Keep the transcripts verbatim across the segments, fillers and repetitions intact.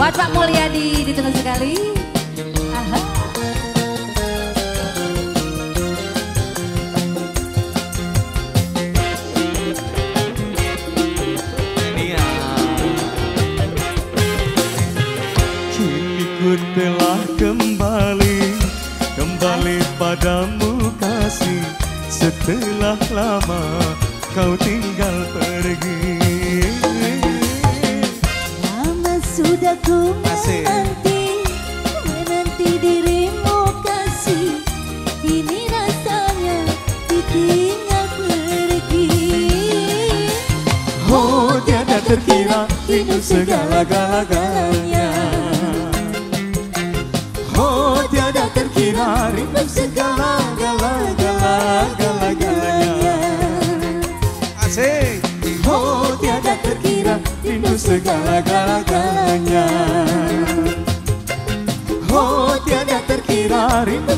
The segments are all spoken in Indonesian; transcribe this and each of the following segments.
Buat Pak Mulyadi ditunggu sekali. Aha. Kini ku telah kembali, kembali padamu kasih. Setelah lama kau tinggal pergi. Lama sudah ku menanti, menanti dirimu kasih. Ini rasanya ditinggal pergi. Oh tiada terkira rindu segala-galanya. Oh tiada terkira rindu segala-galanya. Asik. Oh tiada terkira rindu segala-galanya. Oh tiada terkira rindu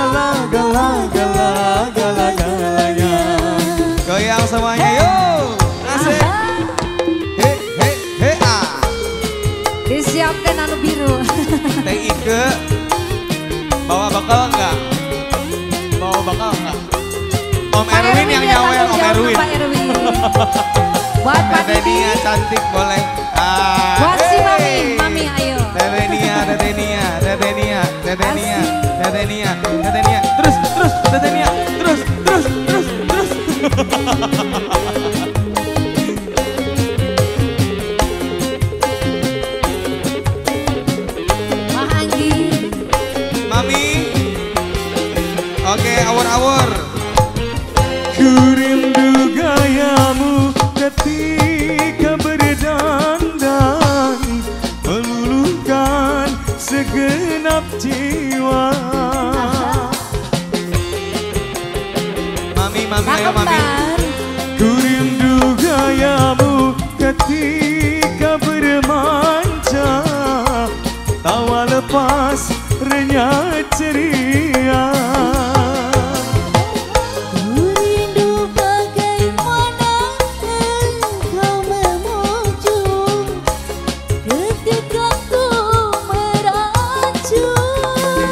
segala-galanya. Goyang semuanya yuk. Asik. He he he ah. Disiapkan anu biru. Teh Ike bawa bakal enggak? Bawa bakal enggak? Om Pak Erwin yang ya, nyawer, Om tanggung jawab Erwin. Pak Erwin. Buat Pak Teh Didi. Nia cantik boleh. Ah, Buat si Mami, hey. Mami ayo. Teh Nia, Teh Nia, Teh Nia, Teh Nia, Teh Nia, Teh Nia. Terus, terus, Teh Nia. Terus, terus, terus, terus. Mak Anggi. Mami. Oke, awur-awur. Ku rindu gayamu ketika berdandan, meluluhkan segenap jiwa. Mami, mami, ayo mami. Ku rindu gayamu ketika bermanja, tawa lepas renyah ceria. Rindu bagaimana engkau memuju ketika ku meracun.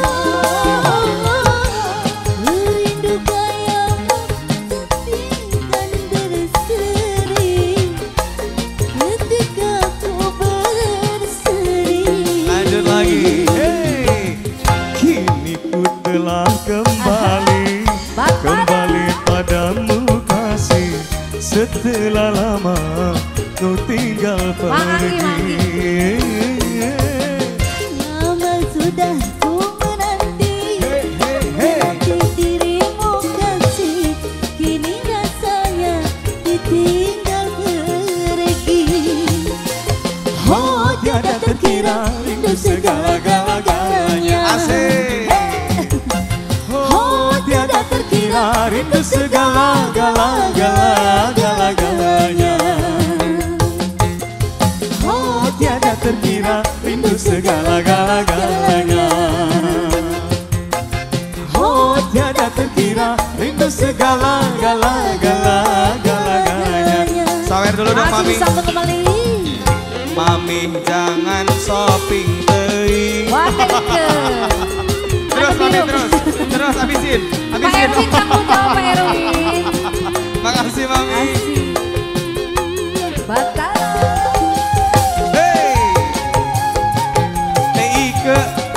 Rindu gayamu ketinggan berseri ketika ku berseri. Lanjut lagi. Hey, kini ku telah kembali, kembali padamu kasih. Setelah lama kau tinggal pergi. Lama sudah ku menanti, menanti dirimu kasih. Kini rasanya ditinggal pergi. Oh tiada terkira rindu segala-galanya. Asik. Oh tiada terkira rindu segala-galanya. Oh tiada terkira rindu segala-galanya. Oh tiada terkira rindu segala-galanya. Sawer dulu dong mami. Masih disambung kembali. Mami jangan shopping teuing. Buat Teh Ike. Terus Anu mami biru. terus. Terus habisin. Pak Habisin. Erwin tanggung jawab Pak Erwin. Makasih mami. Asik. Batal. Hey. Teh Ike.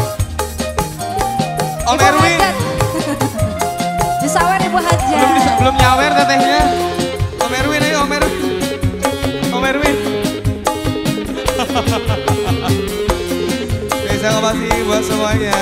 Om Ibu Erwin. Hajat. Disawer Ibu Hajat. Belum bisa, belum nyawer tetehnya. Om Erwin ayo Om Erwin. Om Erwin. Terima kasih buat semuanya.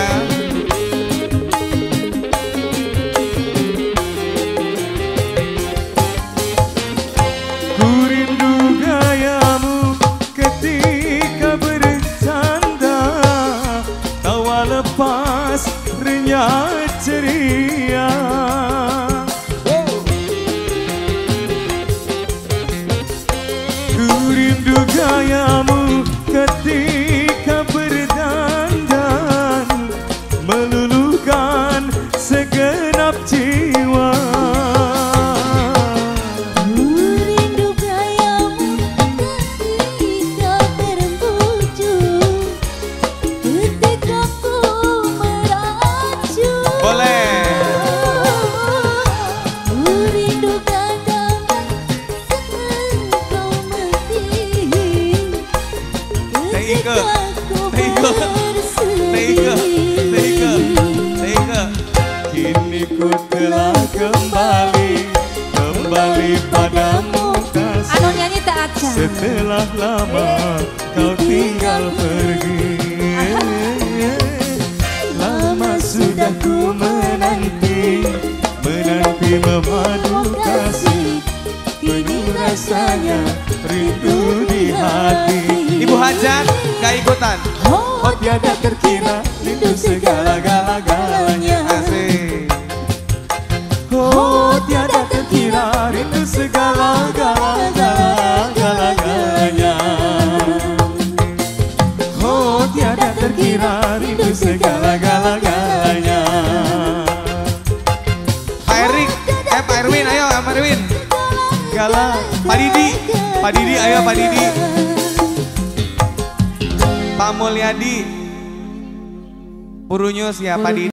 Ku rindu gayamu ketika bercanda, tawa lepas renyah ceria. Ku rindu gayamu ketika berdandan, meluluhkan segenap jiwa. Rindu gayamu ketika berembuju Ike, Teh Ike, Teh Ike, Teh Ike, Teh Ike. Kini ku telah kembali, kembali padamu kasih. Anu nyanyi tak aja. Setelah lama kau tinggal pergi. Lama sudah ku menanti, menanti memadu kasih. Kini rasanya rindu di hati. Ibu Hajat gak ikutan. Oh tiada terkira rindu segala-gala-galanya. Asik. Oh tiada terkira rindu segala-gala-galanya. Oh tiada terkira rindu segala-gala-galanya. Pak Erik, eh Pak Erwin, ayo Pak Erwin. Gala, Pak Didi, Pak Didi, ayo Pak Didi. Pak Mulyadi, Purunyus ya Pak Didi.